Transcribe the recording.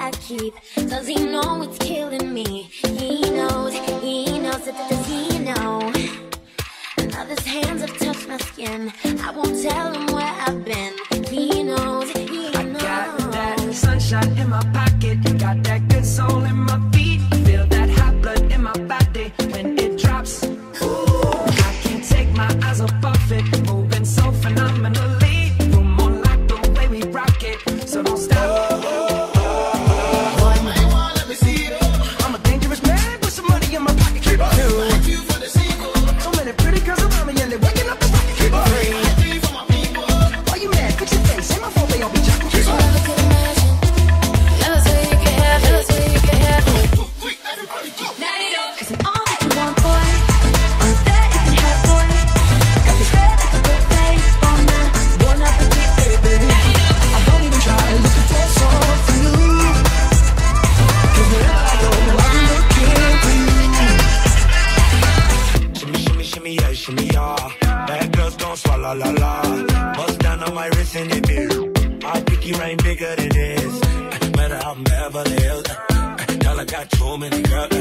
I keep. Does he know it's killing me? He knows it. Does he know? Another's hands have touched my skin. I won't tell him where I've been. He knows, he knows. I got that sunshine in my pocket, got that good soul in my feet. Feel that hot blood in my body when it drops. Ooh, I can't take my eyes off it, moving so phenomenally. Room on lock the way we rock it, so don't stop. I'm a dangerous man with some money in my pocket. Keep on. Thank you for the sequel. So many pretty girls around me and they're waking up the rocket. Keep on. Why you mad? Fix your face. Ain't my fault they all be jacking. Keep on. Shimmy, yeah. Bad girls don't swallow, la la. Bust down on my wrist and it big. Our pinky ring bigger than this. Matter how I'm Beverly Hills. Y'all I got too many girls.